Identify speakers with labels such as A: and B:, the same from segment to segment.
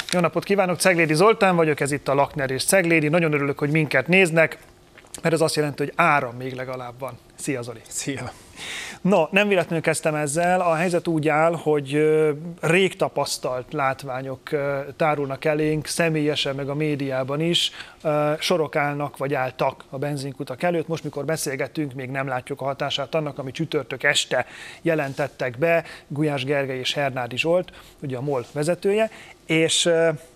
A: Jó napot kívánok, Ceglédi Zoltán vagyok, ez itt a Lakner és Ceglédi. Nagyon örülök, hogy minket néznek, mert ez azt jelenti, hogy áram még legalább van. Szia, Zoli!
B: Szia!
A: No, nem véletlenül kezdtem ezzel. A helyzet úgy áll, hogy rég tapasztalt látványok tárulnak elénk, személyesen, meg a médiában is. Sorok állnak, vagy álltak a benzinkutak előtt. Most, mikor beszélgetünk, még nem látjuk a hatását annak, ami csütörtök este jelentettek be. Gulyás Gergely és Hernádi Zsolt, ugye a MOL vezetője, és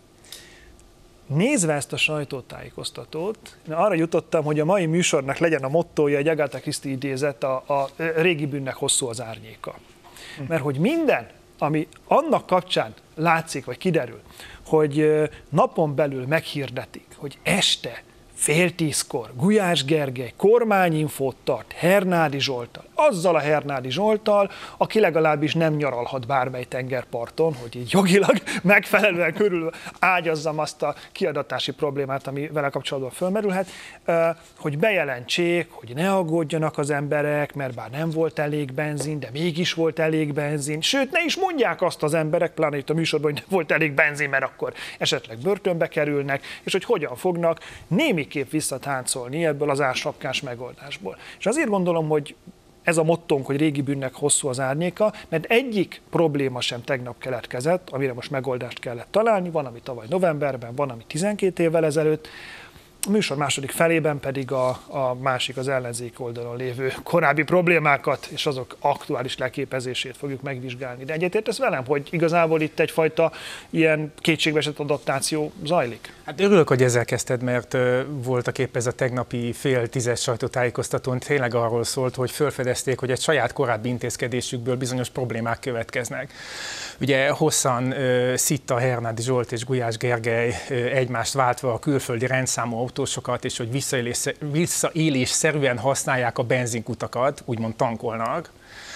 A: nézve ezt a sajtótájékoztatót, arra jutottam, hogy a mai műsornak legyen a mottója, egy Agatha Christie idézet, a régi bűnnek hosszú az árnyéka. Mert hogy minden, ami annak kapcsán látszik, vagy kiderül, hogy napon belül meghirdetik, hogy este, 9:30 Gulyás Gergely kormányinfót tart Hernádi Zsolttal, azzal a Hernádi Zsolttal, aki legalábbis nem nyaralhat bármely tengerparton, hogy így jogilag megfelelően körül ágyazzam azt a kiadatási problémát, ami vele kapcsolatban fölmerülhet, hogy bejelentsék, hogy ne aggódjanak az emberek, mert bár nem volt elég benzin, de mégis volt elég benzin, sőt, ne is mondják azt az emberek, pláne itt a műsorban, hogy nem volt elég benzin, mert akkor esetleg börtönbe kerülnek, és hogy hogyan fognak némiképp visszatáncolni ebből az ársapkás megoldásból. És azért gondolom, hogy ez a mottónk, hogy régi bűnnek hosszú az árnyéka, mert egyik probléma sem tegnap keletkezett, amire most megoldást kellett találni, van, ami tavaly novemberben, van, ami 12 évvel ezelőtt, a műsor második felében pedig a másik, az ellenzék oldalon lévő korábbi problémákat és azok aktuális leképezését fogjuk megvizsgálni. De egyetértesz velem, hogy igazából itt egyfajta ilyen kétségbeesett adaptáció zajlik?
B: Hát örülök, hogy ezzel kezdted, mert voltak épp ez a tegnapi 9:30 sajtótájékoztatón tényleg arról szólt, hogy felfedezték, hogy egy saját korábbi intézkedésükből bizonyos problémák következnek. Ugye hosszan szitta Hernádi Zsolt és Gulyás Gergely egymást váltva a külföldi rendszámú autósokat, és hogy visszaélésszerűen használják a benzinkutakat, úgymond tankolnak.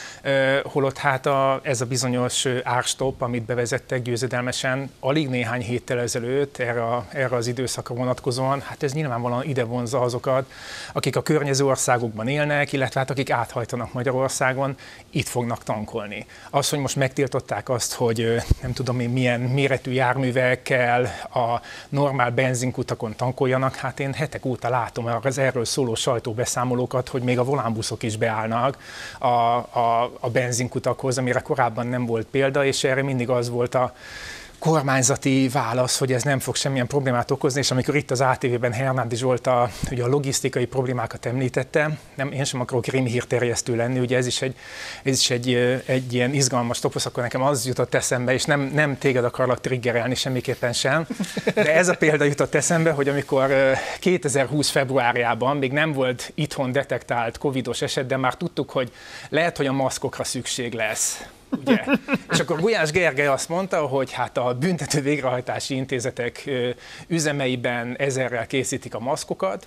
B: Holott hát ez a bizonyos árstopp, amit bevezettek győzedelmesen alig néhány héttel ezelőtt erre az időszakra vonatkozóan, hát ez nyilvánvalóan ide vonzza azokat, akik a környező országokban élnek, illetve hát akik áthajtanak Magyarországon, itt fognak tankolni. Az, hogy most megtiltották azt, hogy nem tudom én milyen méretű járművekkel a normál benzinkutakon tankoljanak, hát én hetek óta látom az erről szóló sajtóbeszámolókat, hogy még a volánbuszok is beállnak a benzinkutakhoz, amire korábban nem volt példa, és erre mindig az volt a kormányzati válasz, hogy ez nem fog semmilyen problémát okozni, és amikor itt az ATV-ben Hernádi Zsolt ugye a logisztikai problémákat említette, én sem akarok rémhírterjesztő lenni, ugye ez is egy ilyen izgalmas toposz, akkor nekem az jutott eszembe, és nem téged akarlak triggerelni semmiképpen sem, de ez a példa jutott eszembe, hogy amikor 2020 februárjában még nem volt itthon detektált covidos eset, de már tudtuk, hogy lehet, hogy a maszkokra szükség lesz. Ugye? És akkor Gulyás Gergely azt mondta, hogy hát a büntető végrehajtási intézetek üzemeiben ezerrel készítik a maszkokat,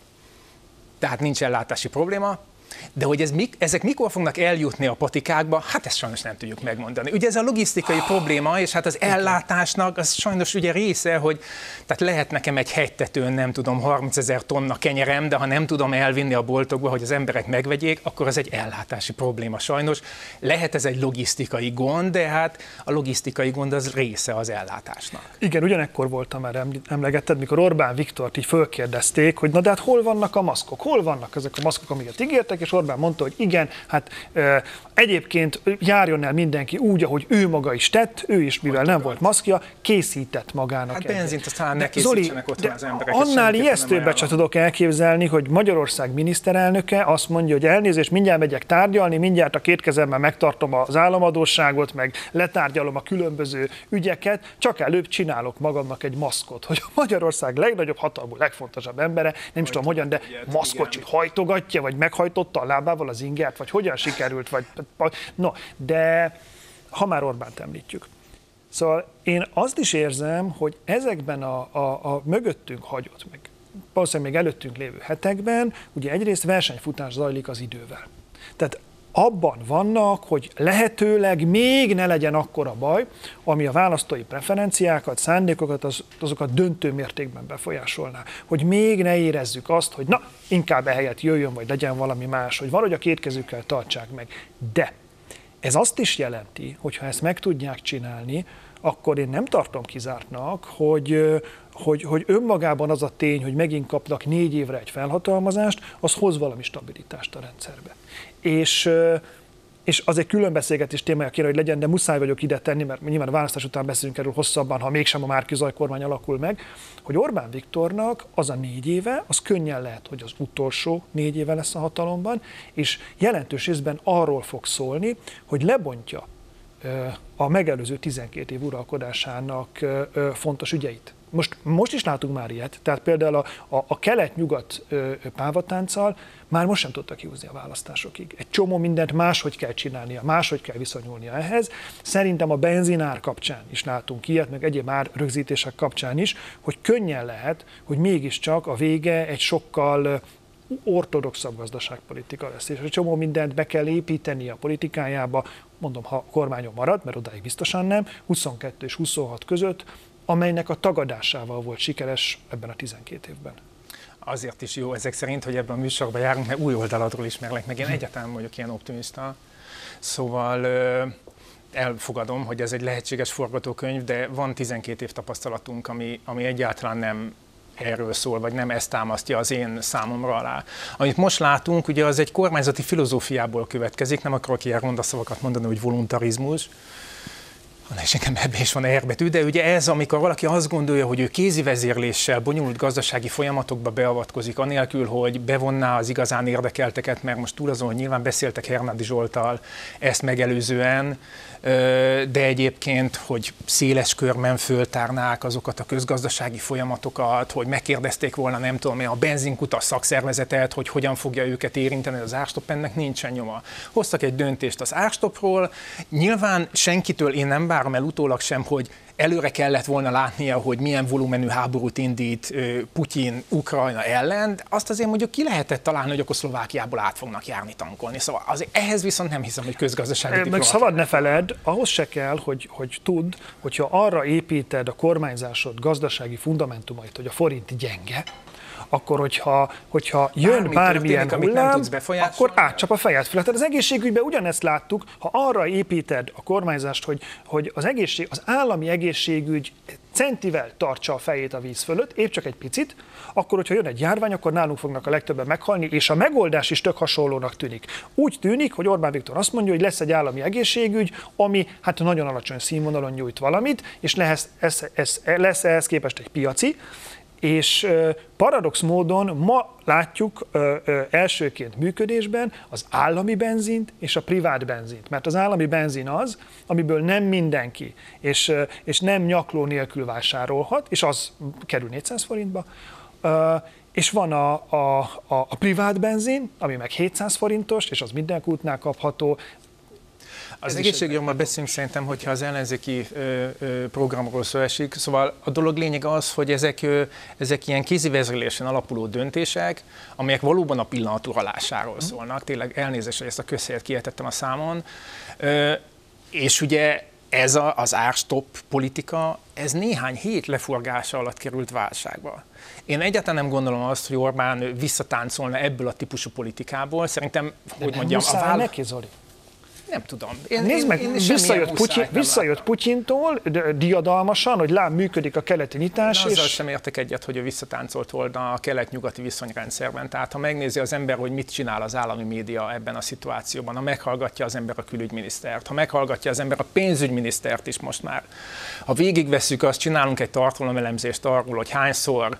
B: tehát nincs ellátási probléma, de hogy ezek mikor fognak eljutni a patikákba, hát ezt sajnos nem tudjuk megmondani. Ugye ez a logisztikai probléma, és hát az ellátásnak az sajnos ugye része, hogy tehát lehet nekem egy hegytetőn, nem tudom, 30 000 tonna kenyerem, de ha nem tudom elvinni a boltokba, hogy az emberek megvegyék, akkor ez egy ellátási probléma sajnos. Lehet ez egy logisztikai gond, de hát a logisztikai gond az része az ellátásnak.
A: Igen, ugyanekkor voltam már emlegetted, mikor Orbán Viktort így fölkérdezték, hogy na de hát hol vannak a maszkok, hol vannak ezek a maszkok, amiket ígértek, és Orbán mondta, hogy igen, hát egyébként járjon el mindenki úgy, ahogy ő maga is tett, ő is, mivel nem volt maszkja, készített magának.
B: Hát benzint aztán ne készítsenek otthon az emberek.
A: Annál ijesztőbbet sem tudok elképzelni, hogy Magyarország miniszterelnöke azt mondja, hogy elnézést, mindjárt megyek tárgyalni, mindjárt a két kezemmel megtartom az államadósságot, meg letárgyalom a különböző ügyeket, csak előbb csinálok magamnak egy maszkot, hogy a Magyarország legnagyobb hatalmú, legfontosabb embere, nem is tudom hogyan, de maszkot hajtogatja, vagy meghajtotta a lábával az ingert, vagy hogyan sikerült, vagy... No, de ha már Orbánt említjük. Szóval én azt is érzem, hogy ezekben a mögöttünk hagyott, meg valószínűleg még előttünk lévő hetekben, ugye egyrészt versenyfutás zajlik az idővel. Tehát abban vannak, hogy lehetőleg még ne legyen akkora baj, ami a választói preferenciákat, szándékokat, azokat döntő mértékben befolyásolná. Hogy még ne érezzük azt, hogy na, inkább ehelyett jöjjön, vagy legyen valami más, hogy valahogy a két kezükkel tartsák meg. De Ez azt is jelenti, hogy ha ezt meg tudják csinálni, akkor én nem tartom kizártnak, hogy önmagában az a tény, hogy megint kapnak 4 évre egy felhatalmazást, az hoz valami stabilitást a rendszerbe. És az egy külön beszélgetés témája kéne, hogy legyen, de muszáj vagyok ide tenni, mert nyilván a választás után beszélünk erről hosszabban, ha mégsem a Márki-Zay kormány alakul meg, hogy Orbán Viktornak az a 4 éve, az könnyen lehet, hogy az utolsó 4 éve lesz a hatalomban, és jelentős részben arról fog szólni, hogy lebontja a megelőző 12 év uralkodásának fontos ügyeit. Most is látunk már ilyet, tehát például a kelet-nyugat pávatánccal már most sem tudtak kihúzni a választásokig. Egy csomó mindent máshogy kell csinálnia, máshogy kell viszonyulnia ehhez. Szerintem a benzinár kapcsán is látunk ilyet, meg egyéb ár rögzítések kapcsán is, hogy könnyen lehet, hogy mégiscsak a vége egy sokkal ortodoxabb gazdaságpolitika lesz, és egy csomó mindent be kell építeni a politikájába, mondom, ha a kormányon marad, mert odáig biztosan nem, 22 és 26 között, amelynek a tagadásával volt sikeres ebben a 12 évben.
B: Azért is jó ezek szerint, hogy ebben a műsorban járunk, mert új oldaladról ismerlek meg. Én egyáltalán vagyok ilyen optimista. Szóval elfogadom, hogy ez egy lehetséges forgatókönyv, de van 12 év tapasztalatunk, ami egyáltalán nem erről szól, vagy nem ezt támasztja az én számomra alá. Amit most látunk, ugye az egy kormányzati filozófiából következik, nem akarok ilyen ronda szavakat mondani, hogy voluntarizmus, és nekem ebben is van R-betű, de ugye ez, amikor valaki azt gondolja, hogy ő kézi vezérléssel bonyolult gazdasági folyamatokba beavatkozik, anélkül, hogy bevonná az igazán érdekelteket, mert most túl azon, hogy nyilván beszéltek Hernádi Zsolttal ezt megelőzően, de egyébként, hogy széles körben föltárnák azokat a közgazdasági folyamatokat, hogy megkérdezték volna, nem tudom, a benzinkutas szakszervezetet, hogy hogyan fogja őket érinteni az árstopp, ennek nincsen nyoma. Hoztak egy döntést az árstoppról, nyilván senkitől én nem várom el utólag sem, hogy előre kellett volna látnia, hogy milyen volumenű háborút indít Putyin Ukrajna ellen, de azt azért mondjuk ki lehetett találni, hogy akkor Szlovákiából át fognak járni tankolni. Szóval azért ehhez viszont nem hiszem, hogy közgazdasági diplomácia.
A: Meg szabad ne feledd, ahhoz se kell, hogy tudd, hogyha arra építed a kormányzásod gazdasági fundamentumait, hogy a forint gyenge, akkor hogyha jön bármilyen hullám, akkor átcsap a fejed fölött. Tehát az egészségügyben ugyanezt láttuk, ha arra építed a kormányzást, hogy az állami egészségügy centivel tartsa a fejét a víz fölött, épp csak egy picit, akkor, hogyha jön egy járvány, akkor nálunk fognak a legtöbben meghalni, és a megoldás is tök hasonlónak tűnik. Úgy tűnik, hogy Orbán Viktor azt mondja, hogy lesz egy állami egészségügy, ami hát nagyon alacsony színvonalon nyújt valamit, és lesz ehhez képest egy piaci, és paradox módon ma látjuk elsőként működésben az állami benzint és a privát benzint. Mert az állami benzin az, amiből nem mindenki, és nem nyakló nélkül vásárolhat, és az kerül 400 forintba, és van a privát benzin, ami meg 700 forintos, és az minden kútnál kapható.
B: Az egészségügyről beszélünk szerintem, hogyha az ellenzéki programról szó esik. Szóval a dolog lényeg az, hogy ezek ilyen kézivezérlésen alapuló döntések, amelyek valóban a pillanat uralásáról szólnak. Tényleg elnézést, hogy ezt a közhelyet kiejtettem a számon. És ugye ez az árstopp politika, ez néhány hét leforgása alatt került válságba. Én egyáltalán nem gondolom azt, hogy Orbán visszatáncolna ebből a típusú politikából. Szerintem, hogy mondjam,
A: neki, Zoli.
B: Nem tudom.
A: Nézd meg, visszajött Putyintól diadalmasan, hogy lám működik a keleti nyitás.
B: Azzal sem értek egyet, hogy ő visszatáncolt volna a kelet-nyugati viszonyrendszerben. Tehát ha megnézi az ember, hogy mit csinál az állami média ebben a szituációban, ha meghallgatja az ember a külügyminisztert, ha meghallgatja az ember a pénzügyminisztert is most már, ha végigvesszük azt, csinálunk egy tartalomelemzést arról, hogy hányszor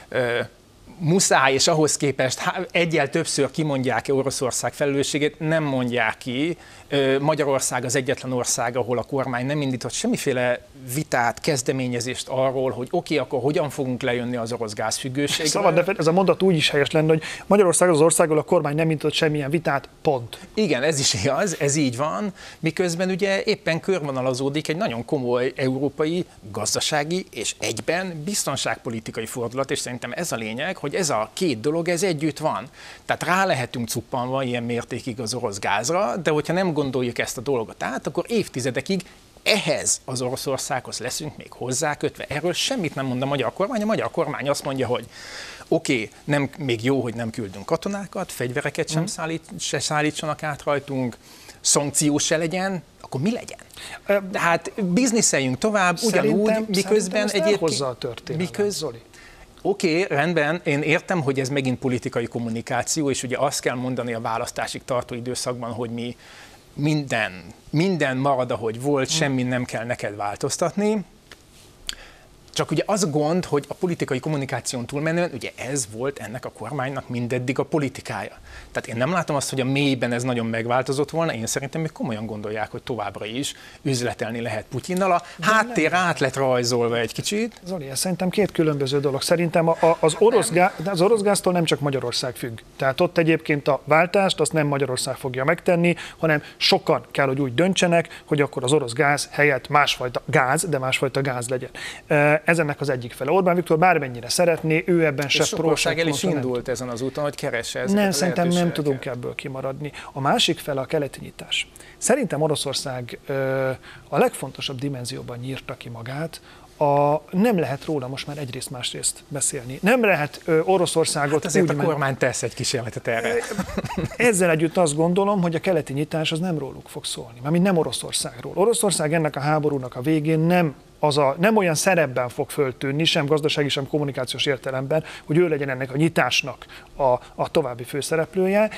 B: muszáj, és ahhoz képest egyel többször kimondják-e Oroszország felelősségét, nem mondják ki. Magyarország az egyetlen ország, ahol a kormány nem indított semmiféle vitát, kezdeményezést arról, hogy oké, akkor hogyan fogunk lejönni az orosz gázfüggőségről.
A: Szabad, de ez a mondat úgy is helyes lenne, hogy Magyarország az ország, ahol a kormány nem indított semmilyen vitát, pont.
B: Igen, ez is igaz, ez így van, miközben ugye éppen körvonalazódik egy nagyon komoly európai, gazdasági és egyben biztonságpolitikai fordulat, és szerintem ez a lényeg, hogy ez a két dolog, ez együtt van. Tehát rá lehetünk cuppanva ilyen mértékig az orosz gázra, de hogyha nem gondoljuk ezt a dolgot át, akkor évtizedekig ehhez az Oroszországhoz leszünk még hozzákötve. Erről semmit nem mond a magyar kormány. A magyar kormány azt mondja, hogy oké, nem, még jó, hogy nem küldünk katonákat, fegyvereket se szállítsanak át rajtunk, szankció se legyen, akkor mi legyen? De hát bizniszeljünk tovább, ugyanúgy, miközben egyébként...
A: Zoli.
B: Oké, rendben, én értem, hogy ez megint politikai kommunikáció, és ugye azt kell mondani a választásig tartó időszakban, hogy mi minden marad, ahogy volt, semmi nem kell neked változtatni. Csak ugye az a gond, hogy a politikai kommunikáción túlmenően, ugye ez volt ennek a kormánynak mindeddig a politikája. Tehát én nem látom azt, hogy a mélyben ez nagyon megváltozott volna, én szerintem még komolyan gondolják, hogy továbbra is üzletelni lehet Putyinnal. A háttér át lett rajzolva egy kicsit.
A: Zoli, ez szerintem két különböző dolog. Szerintem az orosz gáztól nem csak Magyarország függ. Tehát ott egyébként a váltást azt nem Magyarország fogja megtenni, hanem sokan kell, hogy úgy döntsenek, hogy akkor az orosz gáz helyett másfajta gáz legyen. Ez ennek az egyik fele. Orbán Viktor bármennyire szeretné, ő ebben se pró, se
B: el is indult ezen az úton, hogy keresse ezeket.
A: Nem, szerintem nem tudunk ebből kimaradni. A másik fele a keleti nyitás. Szerintem Oroszország a legfontosabb dimenzióban nyírta ki magát, nem lehet róla most már egyrészt másrészt beszélni. Nem lehet Oroszországot...
B: Hát azért a kormány tesz egy kísérletet erre.
A: Ezzel együtt azt gondolom, hogy a keleti nyitás az nem róluk fog szólni, mármint nem Oroszországról. Oroszország ennek a háborúnak a végén nem olyan szerepben fog föltűnni, sem gazdasági, sem kommunikációs értelemben, hogy ő legyen ennek a nyitásnak a további főszereplője.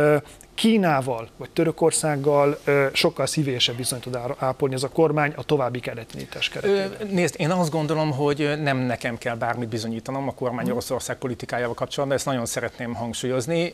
A: Kínával vagy Törökországgal sokkal szívésebb viszonyt tud ápolni ez a kormány a további keleti nyitás keretében.
B: Nézd, én azt gondolom, hogy nem nekem kell bármit bizonyítanom a kormány Oroszország politikájával kapcsolatban, ezt nagyon szeretném hangsúlyozni.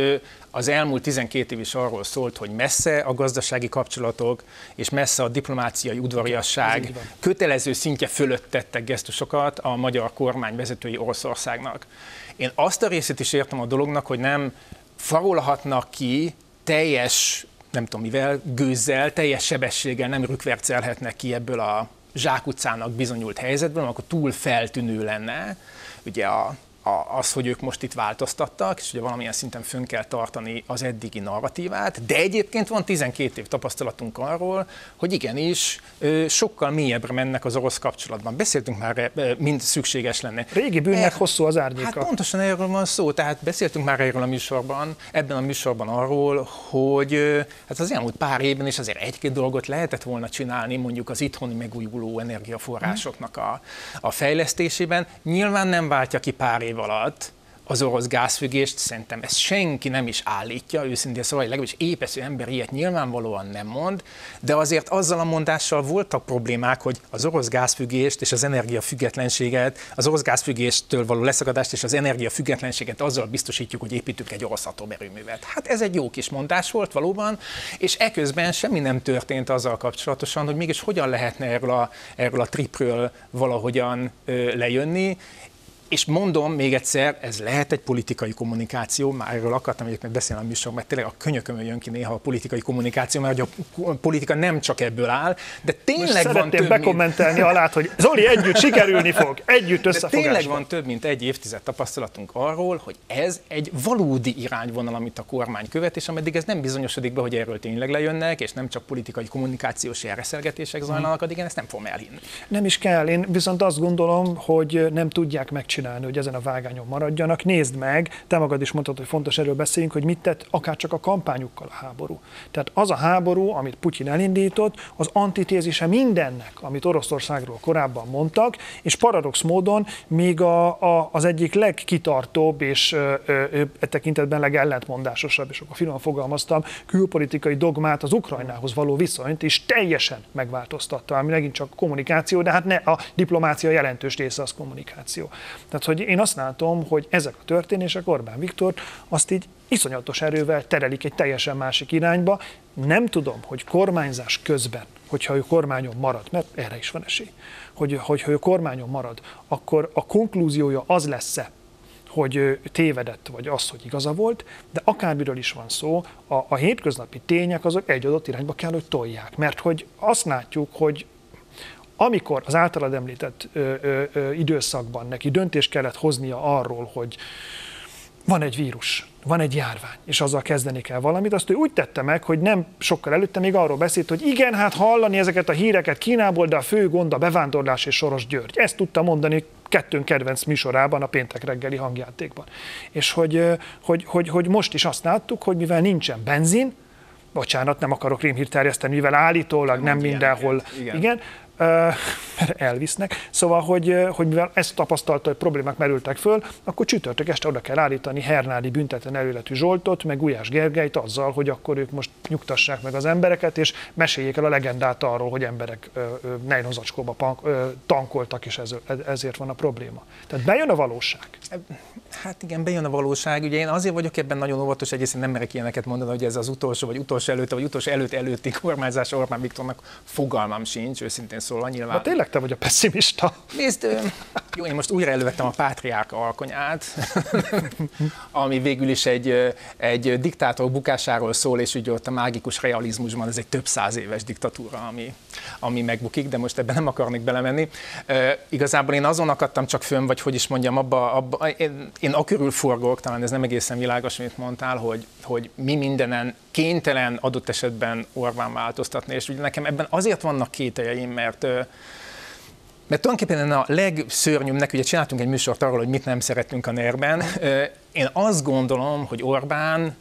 B: Az elmúlt 12 év is arról szólt, hogy messze a gazdasági kapcsolatok és messze a diplomáciai udvariasság kötelező szintje fölött tettek gesztusokat a magyar kormány vezetői Oroszországnak. Én azt a részét is értem a dolognak, hogy nem farolhatnak ki teljes, nem tudom mivel, gőzzel, teljes sebességgel nem rükvercelhetnek ki ebből a zsákutcának bizonyult helyzetből, akkor túl feltűnő lenne ugye az, hogy ők most itt változtattak, és ugye valamilyen szinten fönn kell tartani az eddigi narratívát, de egyébként van 12 év tapasztalatunk arról, hogy igenis sokkal mélyebbre mennek az orosz kapcsolatban. Beszéltünk már, mind szükséges lenne.
A: Régi bűnnek hosszú az árnyéka.
B: Hát pontosan erről van szó, tehát beszéltünk már erről a műsorban, ebben a műsorban arról, hogy hát az elmúlt pár évben is azért egy-két dolgot lehetett volna csinálni, mondjuk az itthoni megújuló energiaforrásoknak a fejlesztésében. Nyilván nem váltja ki pár év alatt az orosz gázfüggést, szerintem ezt senki nem is állítja, őszintén szóval, legalábbis épesző ember ilyet nyilvánvalóan nem mond, de azért azzal a mondással voltak problémák, hogy az orosz gázfüggést és az energiafüggetlenséget, az orosz gázfüggéstől való leszakadást és az energiafüggetlenséget azzal biztosítjuk, hogy építünk egy orosz atomerőművet. Hát ez egy jó kis mondás volt valóban, és eközben semmi nem történt azzal kapcsolatosan, hogy mégis hogyan lehetne erről a tripről valahogyan lejönni. És mondom még egyszer, ez lehet egy politikai kommunikáció, már erről akartam egyébként beszélni a műsorban, mert tényleg a könyökömön jön ki néha a politikai kommunikáció, mert a politika nem csak ebből áll, de tényleg van több,
A: bekommentelni alá, hogy Zoli, együtt sikerülni fog, együtt összefogásban.
B: Tényleg van több, mint egy évtized tapasztalatunk arról, hogy ez egy valódi irányvonal, amit a kormány követ, és ameddig ez nem bizonyosodik be, hogy erről tényleg lejönnek, és nem csak politikai kommunikációs jelreszelgetések zajlanak, addig én ezt nem fogom elhinni.
A: Nem is kell, én viszont azt gondolom, hogy nem tudják megcsinálni, hogy ezen a vágányon maradjanak. Nézd meg, te magad is mondtad, hogy fontos erről beszéljünk, hogy mit tett akár csak a kampányukkal a háború. Tehát az a háború, amit Putyin elindított, az antitézise mindennek, amit Oroszországról korábban mondtak, és paradox módon még az egyik legkitartóbb és e tekintetben legellentmondásosabb, és akkor finoman fogalmaztam, külpolitikai dogmát, az Ukrajnához való viszonyt is teljesen megváltoztatta, ami megint csak kommunikáció, de hát ne a diplomácia jelentős része az kommunikáció. Tehát, hogy én azt látom, hogy ezek a történések Orbán Viktor azt így iszonyatos erővel terelik egy teljesen másik irányba. Nem tudom, hogy kormányzás közben, hogyha ő kormányon marad, mert erre is van esély, hogyha ő kormányon marad, akkor a konklúziója az lesz-e, hogy tévedett, vagy az, hogy igaza volt, de akármiről is van szó, a hétköznapi tények azok egy adott irányba kell, hogy tolják. Mert hogy azt látjuk, hogy amikor az általad említett időszakban neki döntést kellett hoznia arról, hogy van egy vírus, van egy járvány, és azzal kezdeni kell valamit, azt ő úgy tette meg, hogy nem sokkal előtte még arról beszélt, hogy igen, hát hallani ezeket a híreket Kínából, de a fő gond a bevándorlás és Soros György. Ezt tudta mondani kettőnk kedvenc műsorában, a péntek reggeli hangjátékban. És hogy most is azt láttuk, hogy mivel nincsen benzin, bocsánat, nem akarok rémhírt terjeszteni, mivel állítólag nem mindenhol, igen, elvisznek. Szóval, hogy mivel ezt tapasztalta, hogy problémák merültek föl, akkor csütörtök este oda kell állítani Hernádi büntetlen előletű Zsoltot, meg Gulyás Gergelyt azzal, hogy akkor ők most nyugtassák meg az embereket, és meséljék el a legendát arról, hogy emberek nejlonzacskóba tankoltak, és ezért van a probléma. Tehát bejön a valóság.
B: Hát igen, bejön a valóság. Ugye én azért vagyok ebben nagyon óvatos, egyrészt nem merek ilyeneket mondani, hogy ez az utolsó, vagy utolsó előtti kormányzás Orbán Viktornak, fogalmam sincs, őszintén szólva nyilván.
A: De tényleg te vagy a pessimista.
B: Nézd, jó, én most újra elővettem a Pátriárka alkonyát, ami végül is egy diktátor bukásáról szól, és ugye ott a mágikus realizmusban ez egy több száz éves diktatúra, ami megbukik, de most ebben nem akarnék belemenni. Igazából én azon akadtam csak fönn, vagy hogy is mondjam, én akörül forgok, talán ez nem egészen világos, amit mondtál, hogy mi mindenen kénytelen adott esetben Orbán változtatni, és ugye nekem ebben azért vannak kételjeim, mert tulajdonképpen a legszörnyűbbnek, ugye csináltunk egy műsort arról, hogy mit nem szeretünk a NER-ben. Én azt gondolom, hogy Orbán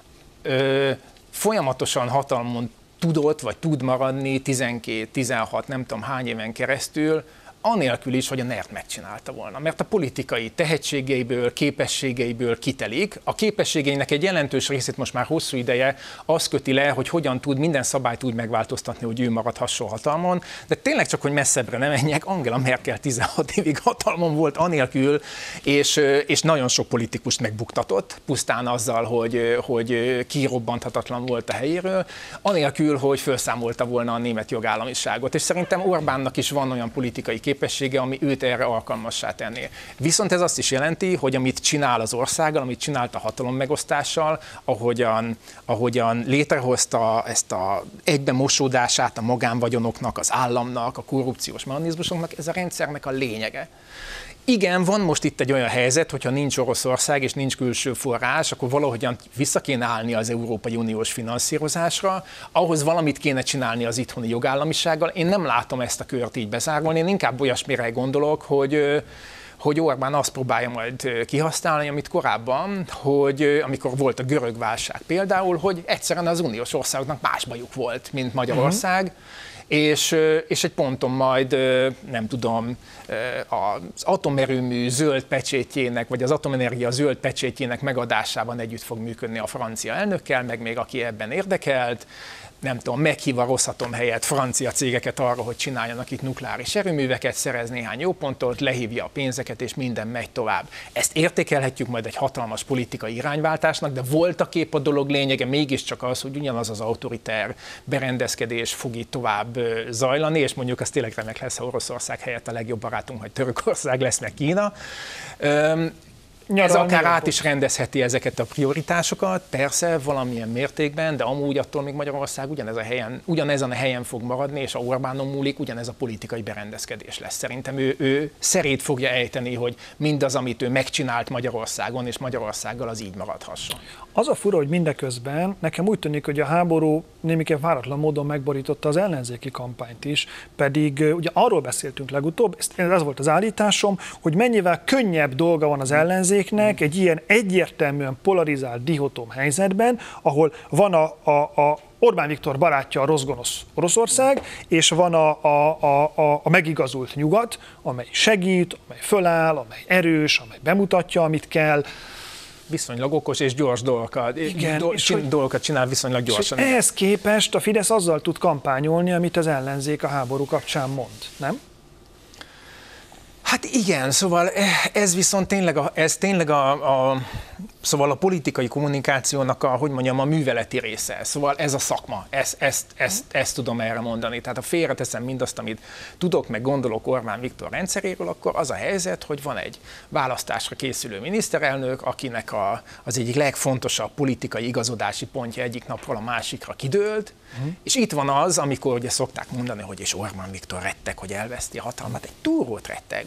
B: folyamatosan hatalmon tudott, vagy tud maradni 12-16, nem tudom hány éven keresztül, anélkül is, hogy a NER-t megcsinálta volna. Mert a politikai tehetségeiből, képességeiből kitelik. A képességeinek egy jelentős részét most már hosszú ideje az köti le, hogy hogyan tud minden szabályt úgy megváltoztatni, hogy ő maradhasson hatalmon. De tényleg csak, hogy messzebbre ne menjek, Angela Merkel 16 évig hatalmon volt anélkül, és nagyon sok politikust megbuktatott, pusztán azzal, hogy kirobbanthatatlan volt a helyéről, anélkül, hogy felszámolta volna a német jogállamiságot. És szerintem Orbánnak is van olyan politikai képessége, ami őt erre alkalmassá tenné. Viszont ez azt is jelenti, hogy amit csinál az országgal, amit csinált a hatalommegosztással, ahogyan létrehozta ezt a egybemosódását a magánvagyonoknak, az államnak, a korrupciós mechanizmusoknak, ez a rendszernek a lényege. Igen, van most itt egy olyan helyzet, hogyha nincs Oroszország és nincs külső forrás, akkor valahogyan vissza kéne állni az Európai Uniós finanszírozásra, ahhoz valamit kéne csinálni az itthoni jogállamisággal. Én nem látom ezt a kört így bezárulni, én inkább olyasmire gondolok, hogy Orbán azt próbálja majd kihasználni, amit korábban, hogy amikor volt a görög válság például, hogy egyszerűen az uniós országoknak más bajuk volt, mint Magyarország, és egy ponton majd, nem tudom, az atomerőmű zöld pecsétjének, vagy az atomenergia zöld pecsétjének megadásában együtt fog működni a francia elnökkel, meg még aki ebben érdekelt, nem tudom, meghív a Rosatom helyett francia cégeket arra, hogy csináljanak itt nukleáris erőműveket, szerez néhány jó pontot, lehívja a pénzeket, és minden megy tovább. Ezt értékelhetjük majd egy hatalmas politikai irányváltásnak, de voltaképp a dolog lényege mégiscsak az, hogy ugyanaz az autoriter berendezkedés fog itt tovább zajlani, és mondjuk az tényleg remek lesz, ha Oroszország helyett a legjobb barátunk, hogy Törökország lesz, meg Kína. Ez akár át is rendezheti ezeket a prioritásokat, persze valamilyen mértékben, de amúgy attól még Magyarország ugyanezen a helyen fog maradni, és a Orbánon múlik, ugyanez a politikai berendezkedés lesz. Szerintem ő szerét fogja ejteni, hogy mindaz, amit ő megcsinált Magyarországon, és Magyarországgal az így maradhasson.
A: Az a fura, hogy mindeközben nekem úgy tűnik, hogy a háború némiképp váratlan módon megborította az ellenzéki kampányt is, pedig ugye arról beszéltünk legutóbb, ez volt az állításom, hogy mennyivel könnyebb dolga van az ellenzéknek egy ilyen egyértelműen polarizált dihotóm helyzetben, ahol van a Orbán Viktor barátja a rossz-gonosz Oroszország, és van a megigazult nyugat, amely segít, amely föláll, amely erős, amely bemutatja, amit kell.
B: Viszonylag okos és gyors dolgokat, dolgokat csinál viszonylag gyorsan.
A: És ehhez képest a Fidesz azzal tud kampányolni, amit az ellenzék a háború kapcsán mond, nem?
B: Hát igen, szóval ez viszont tényleg szóval a politikai kommunikációnak a műveleti része. Szóval ez a szakma, ezt tudom erre mondani. Tehát ha félreteszem mindazt, amit tudok, meg gondolok Orbán Viktor rendszeréről, akkor az a helyzet, hogy van egy választásra készülő miniszterelnök, akinek az egyik legfontosabb politikai igazodási pontja egyik napról a másikra kidőlt, és itt van az, amikor ugye szokták mondani, hogy és Orbán Viktor retteg, hogy elveszti a hatalmat, egy túrót retteg.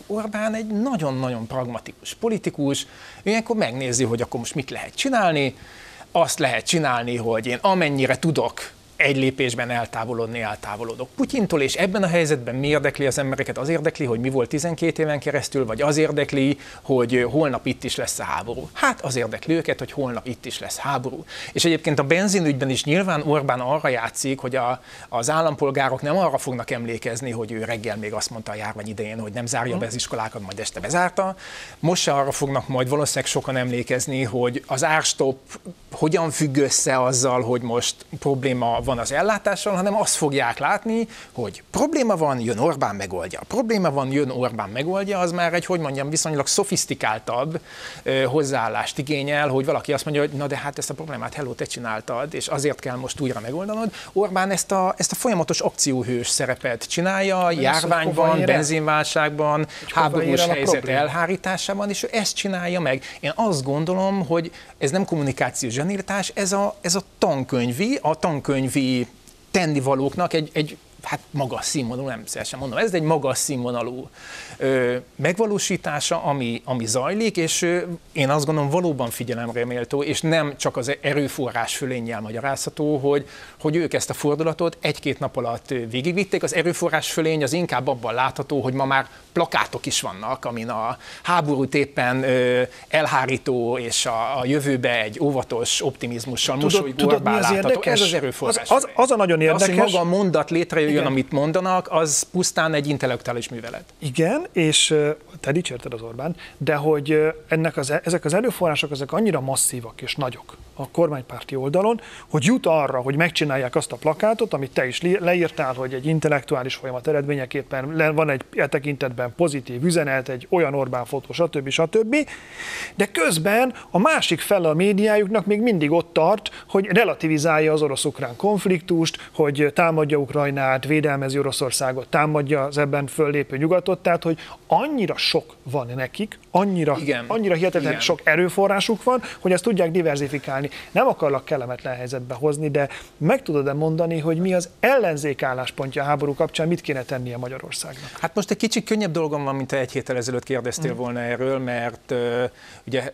B: Orbán egy nagyon-nagyon pragmatikus politikus, ő ilyenkor megnézi, hogy akkor most mit lehet csinálni. Azt lehet csinálni, hogy én amennyire tudok, egy lépésben eltávolodok Putyintól, és ebben a helyzetben mi érdekli az embereket? Az érdekli, hogy mi volt 12 éven keresztül, vagy az érdekli, hogy holnap itt is lesz a háború? Hát az érdekli őket, hogy holnap itt is lesz háború. És egyébként a benzinügyben is nyilván Orbán arra játszik, hogy az állampolgárok nem arra fognak emlékezni, hogy ő reggel még azt mondta a járvány idején, hogy nem zárja be az iskolákat, majd este bezárta. Most se arra fognak majd valószínűleg sokan emlékezni, hogy az árstopp hogyan függ össze azzal, hogy most probléma van az ellátással, hanem azt fogják látni, hogy probléma van, jön Orbán megoldja. Probléma van, jön Orbán megoldja, az már egy, hogy mondjam, viszonylag szofisztikáltabb hozzáállást igényel, hogy valaki azt mondja, hogy na de hát ezt a problémát hello, te csináltad, és azért kell most újra megoldanod. Orbán ezt a folyamatos akcióhős szerepet csinálja, járványban, benzinválságban, háborús helyzet elhárításában, és ő ezt csinálja meg. Én azt gondolom, hogy ez nem kommunikációs zsenilitás, ez a tankönyvi tennivalóknak egy hát magas színvonalú, nem szívesen mondom, ez egy magas színvonalú megvalósítása, ami zajlik, és én azt gondolom valóban figyelemre méltó, és nem csak az erőforrás fölénnyel magyarázható, hogy ők ezt a fordulatot egy-két nap alatt végigvitték. Az erőforrás fölény az inkább abban látható, hogy ma már plakátok is vannak, amin a háborút éppen elhárító és a jövőbe egy óvatos optimizmussal mosolygó Orbán látható. Ez az erőforrás.
A: Az a nagyon érdekes.
B: Az, hogy maga a mondat létrejöjjön, amit mondanak, az pusztán egy intellektuális művelet.
A: Igen, és te dicsérted az Orbán, de hogy ezek az erőforrások ezek annyira masszívak és nagyok a kormánypárti oldalon, hogy jut arra, hogy megcsinálják azt a plakátot, amit te is leírtál, hogy egy intellektuális folyamat eredményeképpen van egy tekintetben pozitív üzenet, egy olyan Orbán fotó, stb. De közben a másik fele a médiájuknak még mindig ott tart, hogy relativizálja az orosz-ukrán konfliktust, hogy támadja Ukrajnát, védelmezi Oroszországot, támadja az ebben föllépő nyugatot, tehát hogy annyira sok van nekik, annyira hihetetlen sok erőforrásuk van, hogy ezt tudják diverzifikálni. Nem akarlak kellemetlen helyzetbe hozni, de meg tudod-e mondani, hogy mi az ellenzék álláspontja a háború kapcsán, mit kéne tennie Magyarországnak?
B: Hát most egy kicsit könnyebb dolgom van, mint te egy héttel ezelőtt kérdeztél volna erről, mert ugye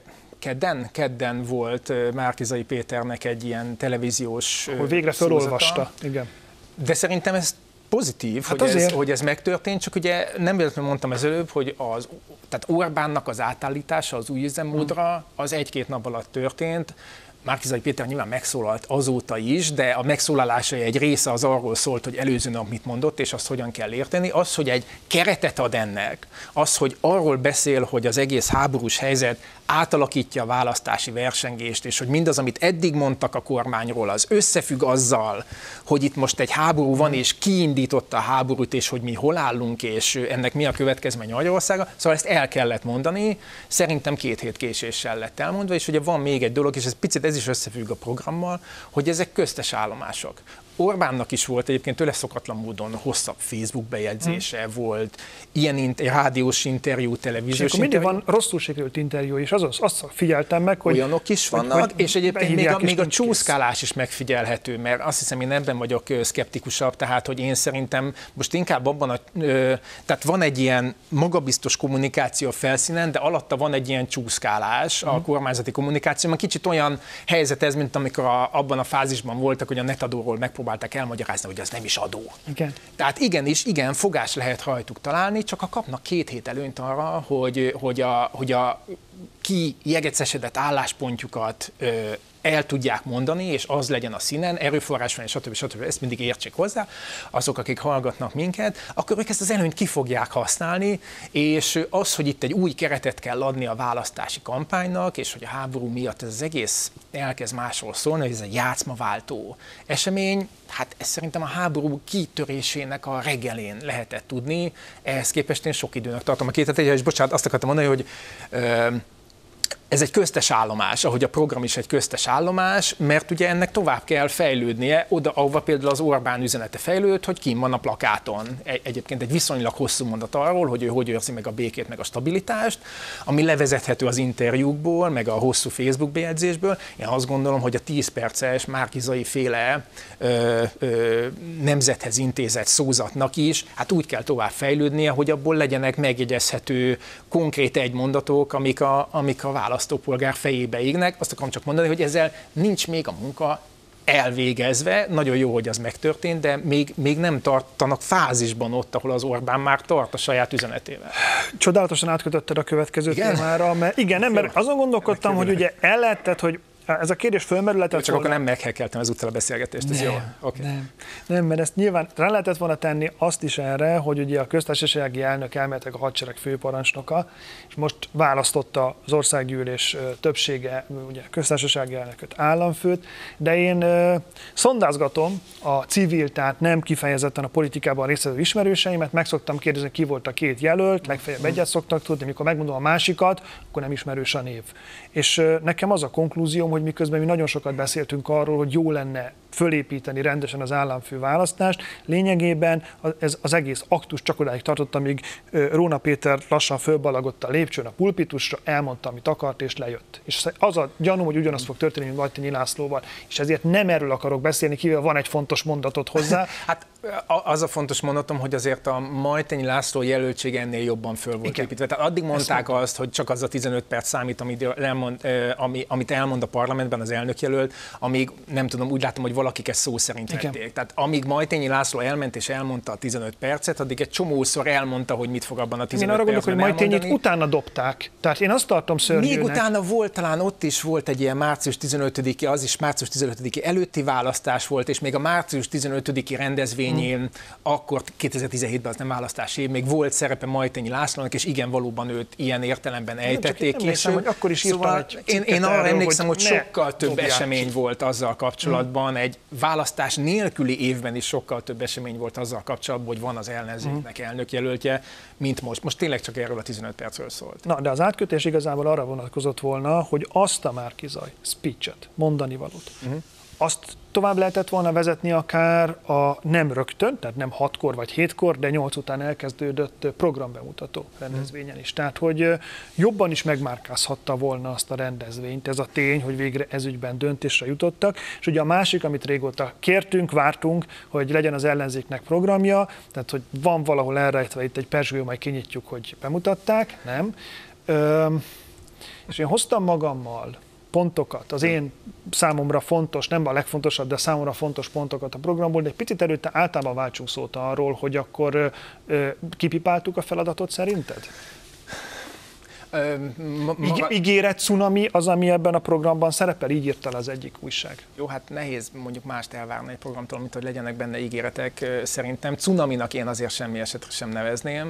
B: kedden volt Márki-Zay Péternek egy ilyen televíziós
A: hogy végre felolvasta, igen.
B: De szerintem ez pozitív, hogy ez megtörtént, csak ugye nem véletlenül mondtam előbb, hogy tehát Orbánnak az átállítása az új üzemmódra az egy-két nap alatt történt. Márki-Zay Péter nyilván megszólalt azóta is, de a megszólalásai egy része az arról szólt, hogy előző nap mit mondott, és azt hogyan kell érteni. Az, hogy egy keretet ad ennek, az, hogy arról beszél, hogy az egész háborús helyzet átalakítja a választási versengést, és hogy mindaz, amit eddig mondtak a kormányról, az összefügg azzal, hogy itt most egy háború van, és kiindította a háborút, és hogy mi hol állunk, és ennek mi a következménye Magyarországra. Szóval ezt el kellett mondani, szerintem 2 hét késéssel lett elmondva, és ugye van még egy dolog, és ez is összefügg a programmal, hogy ezek köztes állomások. Orbánnak is volt egyébként tőle szokatlan módon hosszabb Facebook bejegyzése, volt ilyen rádiós interjú, televíziós interjú.
A: Mindig van rosszul sikerült interjú, és azt figyeltem meg, hogy...
B: Olyanok is vannak, és egyébként még a csúszkálás is megfigyelhető, mert azt hiszem, én ebben vagyok szkeptikusabb, tehát, hogy én szerintem most inkább abban tehát van egy ilyen magabiztos kommunikáció a felszínen, de alatta van egy ilyen csúszkálás a kormányzati kommunikációban. Kicsit olyan helyzet ez, mint amikor abban a fázisban voltak, hogy a netadóról megpróbálták elmagyarázni, hogy az nem is adó.
A: Igen.
B: Tehát igen, fogás lehet rajtuk találni, csak a kapnak 2 hét előnyt arra, hogy a kijegecesedett álláspontjukat el tudják mondani, és az legyen a színen, erőforrás van, és stb. Ezt mindig értsék hozzá, azok, akik hallgatnak minket, akkor ők ezt az előnyt ki fogják használni, és az, hogy itt egy új keretet kell adni a választási kampánynak, és hogy a háború miatt ez az egész elkezd másról szólni, hogy ez egy játszmaváltó esemény, hát ez szerintem a háború kitörésének a reggelén lehetett tudni, ehhez képest én sok időnek tartom a 2 hetet, és bocsánat, azt akartam mondani, hogy ez egy köztes állomás, ahogy a program is egy köztes állomás, mert ugye ennek tovább kell fejlődnie, oda, ahova például az Orbán üzenete fejlőd, hogy kim van a plakáton. Egyébként egy viszonylag hosszú mondat arról, hogy ő hogy őrzi meg a békét, meg a stabilitást, ami levezethető az interjúkból, meg a hosszú Facebook bejegyzésből. Én azt gondolom, hogy a 10 perces Márki-Zay féle nemzethez intézett szózatnak is, hát úgy kell tovább fejlődnie, hogy abból legyenek megjegyezhető konkrét egymondatok, amik a választópolgár fejébe égnek. Azt akarom csak mondani, hogy ezzel nincs még a munka elvégezve. Nagyon jó, hogy az megtörtént, de még nem tartanak fázisban ott, ahol az Orbán már tart a saját üzenetével.
A: Csodálatosan átkötötted a következő témára, mert igen, mert azon gondolkodtam, hogy ugye elletted, hogy ez a kérdés fölmerületett
B: csak volna. Akkor nem meghekkeltem ezúttal a beszélgetést, ez jó? Okay.
A: Nem, mert ezt nyilván rá lehetett volna tenni azt is erre, hogy ugye a köztársasági elnök elméletileg a hadsereg főparancsnoka, és most választotta az országgyűlés többsége ugye köztársasági elnököt, államfőt, de én szondázgatom a civil, tehát nem kifejezetten a politikában résztvevő ismerőseimet, meg szoktam kérdezni, ki volt a két jelölt, legfeljebb egyet szoktak tudni, mikor megmondom a másikat, akkor nem ismerős a név. És nekem az a konklúzióm, hogy miközben mi nagyon sokat beszéltünk arról, hogy jó lenne fölépíteni rendesen az államfő választást, lényegében ez az egész aktus csak odáig tartott, amíg Róna Péter lassan fölbalagott a lépcsőn a pulpitusra, elmondta, amit akart, és lejött. És az a gyanúm, hogy ugyanaz fog történni, mint Vajtényi Lászlóval, és ezért nem erről akarok beszélni, kivel van egy fontos mondatot hozzá.
B: Hát az a fontos mondatom, hogy azért a Vajtényi László jelöltség ennél jobban föl volt építve. Tehát addig mondták azt, hogy csak az a 15 perc számít, amit elmond a parlamentben az elnökjelölt, amíg nem tudom, úgy látom, hogy valakik ezt szó szerint vették. Tehát amíg Vajtényi László elment és elmondta a 15 percet, addig egy csomószor elmondta, hogy mit fog abban a 15 percben elmondani.
A: Én arra gondolok, hogy Vajtényit utána dobták. Tehát én azt tartom szörnyűnek.
B: Még utána volt, talán ott is volt egy ilyen március 15-i, az is március 15-i előtti választás volt, és még a március 15-i rendezvényén, akkor 2017-ben az nem választási év, még volt szerepe Vajtényi Lászlónak, és igen, valóban őt ilyen értelemben ejtették később.
A: Hogy akkor is
B: szóval én arra emlékszem, hogy sokkal több esemény volt azzal kapcsolatban, egy választás nélküli évben is sokkal több esemény volt azzal kapcsolatban, hogy van az ellenzéknek elnökjelöltje, mint most. Most tényleg csak erről a 15 percről szólt.
A: Na, de az átkötés igazából arra vonatkozott volna, hogy azt a Márki-Zay speech-et, mondani valót, azt tovább lehetett volna vezetni akár a nem rögtön, tehát nem 6-kor vagy 7-kor, de 8 után elkezdődött programbemutató rendezvényen is. Tehát, hogy jobban is megmárkázhatta volna azt a rendezvényt, ez a tény, hogy végre ezügyben döntésre jutottak. És ugye a másik, amit régóta kértünk, vártunk, hogy legyen az ellenzéknek programja, tehát, hogy van valahol elrejtve itt egy pezsgő, majd kinyitjuk, hogy bemutatták, nem. És én hoztam magammal pontokat, az én számomra fontos, nem a legfontosabb, de számomra fontos pontokat a programból, de egy picit előtte általában váltsunk szót arról, hogy akkor kipipáltuk a feladatot szerinted? Ígéret cunami az, ami ebben a programban szerepel, így írta az egyik újság.
B: Jó, hát nehéz mondjuk mást elvárni egy programtól, mint hogy legyenek benne ígéretek. Szerintem cunaminak én azért semmi esetre sem nevezném.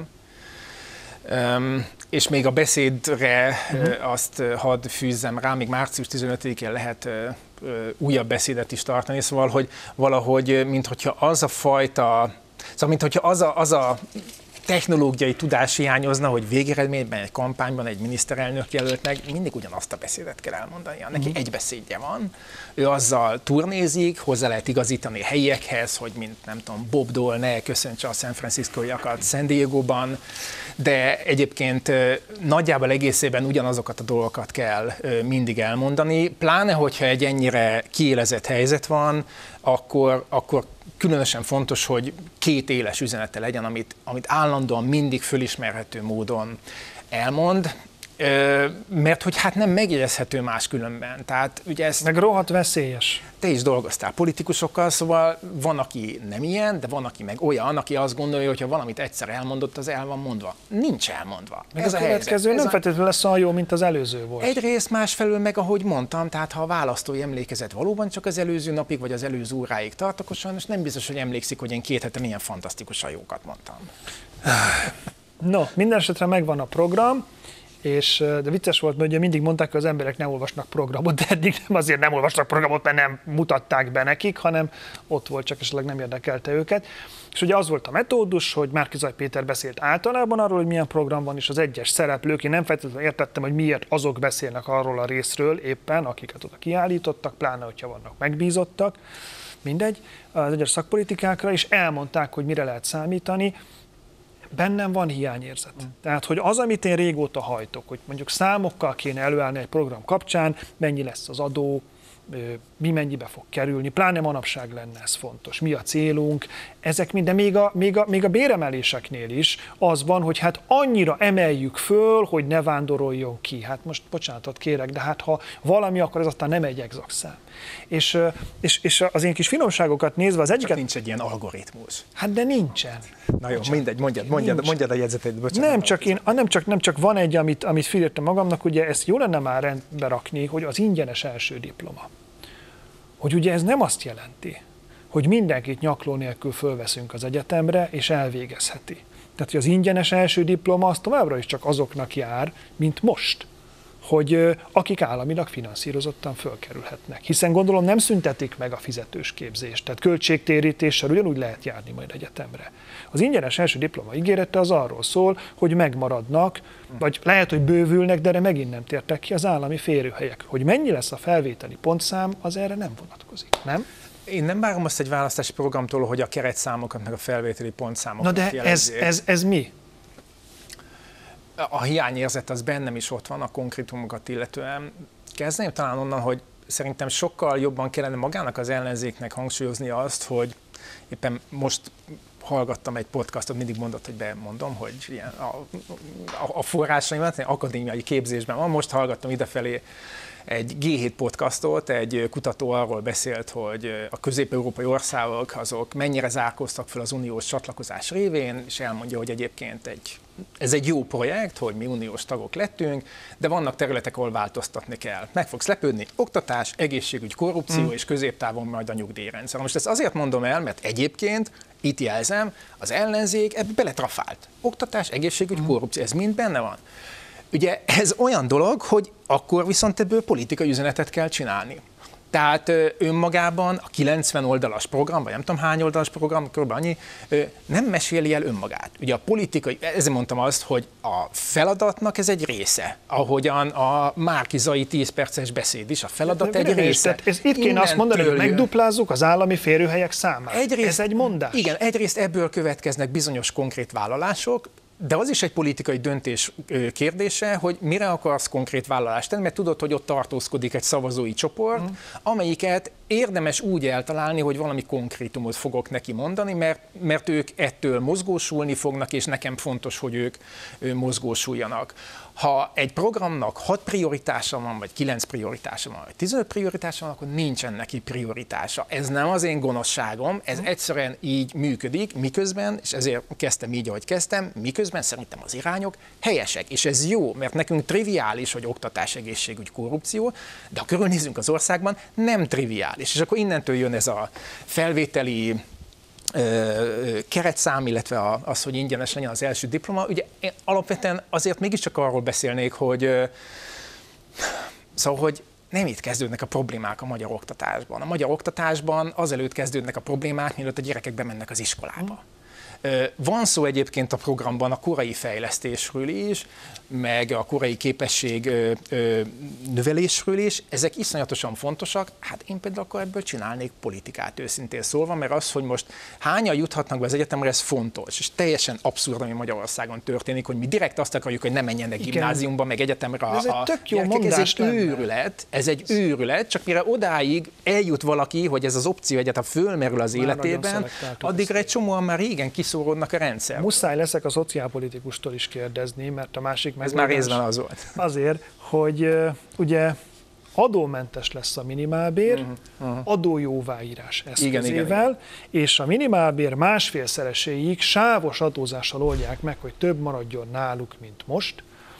B: És még a beszédre azt hadd fűzzem rá, még március 15-én lehet újabb beszédet is tartani, szóval, hogy valahogy, minthogyha az a fajta, szóval minthogyha az a technológiai tudás hiányozna, hogy végeredményben egy kampányban egy miniszterelnök jelöltnek mindig ugyanazt a beszédet kell elmondania. Neki egy beszédje van, ő azzal turnézik, hozzá lehet igazítani a helyiekhez, hogy mint nem tudom, Bob Dole ne köszöntse a San Francisco-iakat San Diego-ban, de egyébként nagyjából egészében ugyanazokat a dolgokat kell mindig elmondani, pláne hogyha egy ennyire kiélezett helyzet van, akkor különösen fontos, hogy két éles üzenete legyen, amit állandóan mindig fölismerhető módon elmond, mert hogy hát nem megjegyezhető máskülönben. Tehát ugye ez...
A: Meg rohadt veszélyes.
B: Te is dolgoztál politikusokkal, szóval van, aki nem ilyen, de van, aki meg olyan, aki azt gondolja, hogy ha valamit egyszer elmondott, az el van mondva. Nincs elmondva.
A: Meg ez a következő nem feltétlenül lesz olyan jó, mint az előző volt.
B: Egyrészt, másfelől meg, ahogy mondtam, tehát ha a választói emlékezet valóban csak az előző napig, vagy az előző óráig tartakosan, és nem biztos, hogy emlékszik, hogy én 2 hete milyen fantasztikusan jókat mondtam.
A: No, minden esetre megvan a program, de vicces volt, mert ugye mindig mondták, hogy az emberek nem olvasnak programot, de eddig nem azért nem olvasnak programot, mert nem mutatták be nekik, hanem ott volt, csak esetleg nem érdekelte őket. És ugye az volt a metódus, hogy Márki-Zay Péter beszélt általában arról, hogy milyen program van, és az egyes szereplők, én nem feltétlenül értettem, hogy miért azok beszélnek arról a részről éppen, akiket oda kiállítottak, pláne, hogyha vannak megbízottak, mindegy, az egyes szakpolitikákra, és elmondták, hogy mire lehet számítani. Bennem van hiányérzet. Tehát, hogy az, amit én régóta hajtok, hogy mondjuk számokkal kéne előállni egy program kapcsán, mennyi lesz az adó, mi mennyibe fog kerülni, pláne manapság lenne ez fontos, mi a célunk, ezek minden, még a béremeléseknél is az van, hogy hát annyira emeljük föl, hogy ne vándoroljon ki. Hát most bocsánatot kérek, de hát ha valami, akkor ez aztán nem egy exakt szám. És az én kis finomságokat nézve az egyiket...
B: Csak nincs egy ilyen algoritmus.
A: Hát de nincsen.
B: Na jó, mindegy, mondjad a jegyzetét, bocsánat.
A: Nem csak van egy, amit felírtam magamnak, ugye ezt jó lenne már rendbe rakni, hogy az ingyenes első diploma. Hogy ugye ez nem azt jelenti, hogy mindenkit nyakló nélkül fölveszünk az egyetemre, és elvégezheti. Tehát, hogy az ingyenes első diploma az továbbra is csak azoknak jár, mint most, hogy akik államilag finanszírozottan fölkerülhetnek. Hiszen gondolom nem szüntetik meg a fizetős képzést, tehát költségtérítéssel ugyanúgy lehet járni majd egyetemre. Az ingyenes első diploma ígérete az arról szól, hogy megmaradnak, vagy lehet, hogy bővülnek, de erre megint nem tértek ki az állami férőhelyek. Hogy mennyi lesz a felvételi pontszám, az erre nem vonatkozik, nem?
B: Én nem várom azt egy választási programtól, hogy a keretszámokat meg a felvételi pontszámokat
A: de ez mi?
B: A hiányérzet az bennem is ott van, a konkrétumokat illetően. Kezdeném talán onnan, hogy szerintem sokkal jobban kellene magának az ellenzéknek hangsúlyozni azt, hogy éppen most hallgattam egy podcastot, mindig mondott, hogy bemondom, hogy ilyen a forrásaimat, akadémiai képzésben van, most hallgattam idefelé egy G7 podcastot, egy kutató arról beszélt, hogy a közép-európai országok azok mennyire zárkóztak fel az uniós csatlakozás révén, és elmondja, hogy egyébként ez egy jó projekt, hogy mi uniós tagok lettünk, de vannak területek, ahol változtatni kell. Meg fogsz lepődni, oktatás, egészségügy, korrupció és középtávon majd a nyugdíjrendszer. Most ezt azért mondom el, mert egyébként itt jelzem, az ellenzék ebbe beletrafált. Oktatás, egészségügy, korrupció, ez mind benne van. Ugye ez olyan dolog, hogy akkor viszont ebből politikai üzenetet kell csinálni. Tehát önmagában a 90 oldalas program, vagy nem tudom hány oldalas program, kb. Annyi, nem meséli el önmagát. Ugye a politikai, ezért mondtam azt, hogy a feladatnak ez egy része. Ahogyan a Márki-Zay 10 perces beszéd is, a feladat egy része.
A: Ez itt kéne azt mondani, hogy megduplázzuk az állami férőhelyek számát. Ez egy mondás.
B: Igen, egyrészt ebből következnek bizonyos konkrét vállalások, de az is egy politikai döntés kérdése, hogy mire akarsz konkrét vállalást tenni, mert tudod, hogy ott tartózkodik egy szavazói csoport, amelyiket érdemes úgy eltalálni, hogy valami konkrétumot fogok neki mondani, mert ők ettől mozgósulni fognak, és nekem fontos, hogy ők mozgósuljanak. Ha egy programnak 6 prioritása van, vagy 9 prioritása van, vagy 15 prioritása van, akkor nincsen neki prioritása. Ez nem az én gonoszságom, ez egyszerűen így működik, miközben, és ezért kezdtem így, ahogy kezdtem, miközben szerintem az irányok helyesek. És ez jó, mert nekünk triviális, hogy oktatás, egészségügy, korrupció, de ha körülnézünk az országban, nem triviális. És akkor innentől jön ez a felvételi keretszám, illetve az, hogy ingyenes legyen az első diploma. Ugye én alapvetően azért mégiscsak arról beszélnék, hogy nem itt kezdődnek a problémák a magyar oktatásban. A magyar oktatásban azelőtt kezdődnek a problémák, mielőtt a gyerekek bemennek az iskolába. Van szó egyébként a programban a korai fejlesztésről is, meg a korai képesség növelésről is. Ezek iszonyatosan fontosak. Hát én például akkor ebből csinálnék politikát, őszintén szólva, mert az, hogy most hányan juthatnak be az egyetemre, ez fontos. És teljesen abszurd, ami Magyarországon történik, hogy mi direkt azt akarjuk, hogy ne menjenek gimnáziumba, meg egyetemre
A: ez egy tök jó mondás
B: ez egy őrület, csak mire odáig eljut valaki, hogy ez az opció egyetem fölmerül az életében, addigra egy csomóan már régen kiszóródnak a rendszer.
A: Muszáj leszek a szociálpolitikustól is kérdezni, mert a másik
B: ez már részben az volt.
A: Azért, hogy ugye adómentes lesz a minimálbér, adójóváírás eszközével, és a minimálbér másfélszereséig sávos adózással oldják meg, hogy több maradjon náluk, mint most.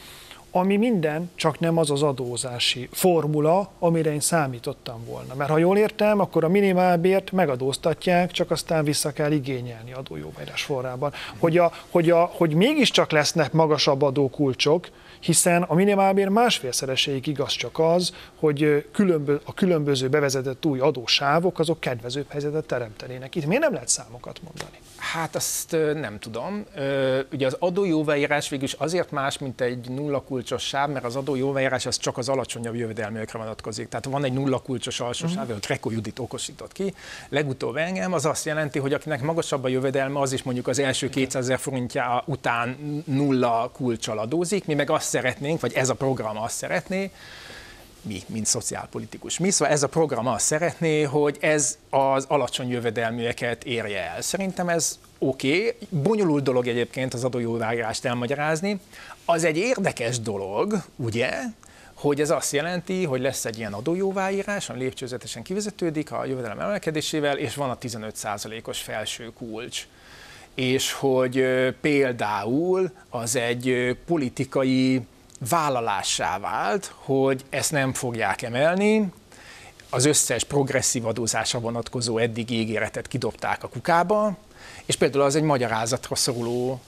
A: ami minden, csak nem az az adózási formula, amire én számítottam volna. Mert ha jól értem, akkor a minimálbért megadóztatják, csak aztán vissza kell igényelni adójóváírás forrában. Hogy mégiscsak lesznek magasabb adókulcsok, hiszen a minimálbér másfélszereséig igaz csak az, hogy a különböző bevezetett új adósávok azok kedvezőbb helyzetet teremtenének. Itt miért nem lehet számokat mondani?
B: Hát azt nem tudom. Ugye az adójóváírás végülis azért más, mint egy nulla kulcsos sáv, mert az adójóváírás az csak az alacsonyabb jövedelműekre vonatkozik. Tehát van egy nulla kulcsos alsó sáv, hogy Greco Judit okosított ki. Legutóbb engem az azt jelenti, hogy akinek magasabb a jövedelme, az is mondjuk az első 200 000 forintja után nulla kulccsal adózik. Mi meg azt szeretnénk, vagy ez a program azt szeretné, mi, mint szociálpolitikus. Szóval ez a program azt szeretné, hogy ez az alacsony jövedelműeket érje el. Szerintem ez oké. Bonyolult dolog egyébként az adójóváírást elmagyarázni. Az egy érdekes dolog, ugye, hogy ez azt jelenti, hogy lesz egy ilyen adójóváírás, ami lépcsőzetesen kivezetődik a jövedelem emelkedésével, és van a 15%-os felső kulcs. És hogy például az egy politikai vállalássá vált, hogy ezt nem fogják emelni, az összes progresszív adózásra vonatkozó eddigi ígéretet kidobták a kukába, és például az egy magyarázatra szoruló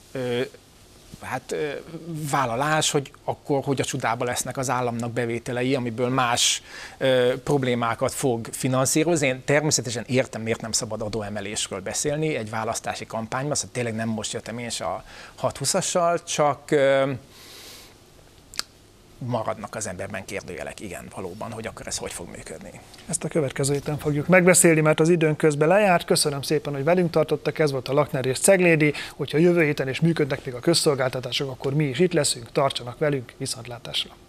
B: vállalás, hogy akkor hogy a csodába lesznek az államnak bevételei, amiből más problémákat fog finanszírozni. Én természetesen értem, miért nem szabad adóemelésről beszélni egy választási kampányban, szóval tényleg nem most jöttem én is a 6-20-assal, csak maradnak az emberben kérdőjelek, igen, valóban, hogy akkor ez hogy fog működni.
A: Ezt a következő héten fogjuk megbeszélni, mert az időnk közben lejárt. Köszönöm szépen, hogy velünk tartottak, ez volt a Lakner és Ceglédi. Hogyha jövő héten is működnek még a közszolgáltatások, akkor mi is itt leszünk, tartsanak velünk, viszontlátásra!